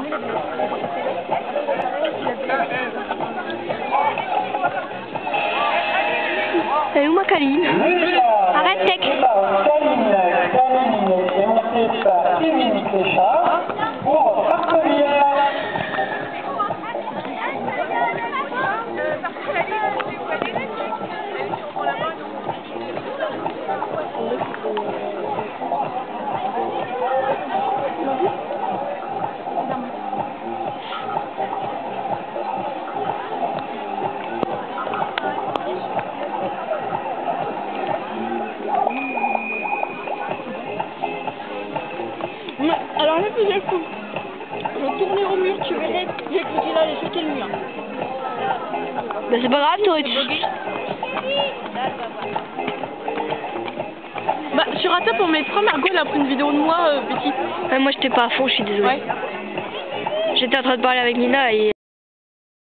Elle est où ma Caline? Arrête, Tech. Caline est montée par Émile Péchard pour parcourir. Alors là, faisais le coup. Je tournais au mur, tu verrais, j'ai cru là, j'ai sauté le mur. Bah c'est pas grave, t'aurais dû. Bah, sur WhatsApp, on mettra, Margot, elle a pris une vidéo de moi, Betty. Ouais, moi j'étais pas à fond, je suis désolée. Ouais. J'étais en train de parler avec Nina et...